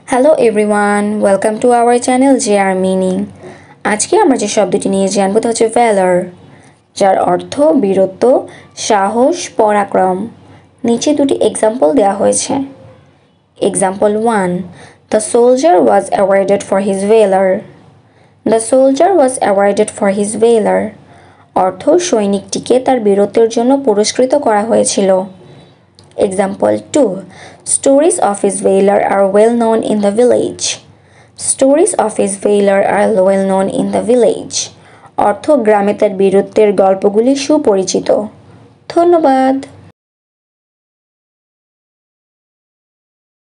Hello everyone, welcome to our channel JR meaning. আজকে আমরা যে শব্দটি নিয়ে জানবো তা হচ্ছে ভ্যালর, যার অর্থ বীরত্ব, সাহস, পরাক্রম। নিচে দুটি এক্সাম্পল দেওয়া হয়েছে। Example 1, the soldier was awarded for his valour. The soldier was awarded for his valour অর্থ সৈনিকটিকে তার বীরত্বের জন্য পুরস্কৃত করা হয়েছিল। Example 2, stories of his valor are well known in the village. Stories of his valor are well known in the village অর্থ গ্রামে তার বীরত্বের গল্পগুলি সুপরিচিত। ধন্যবাদ।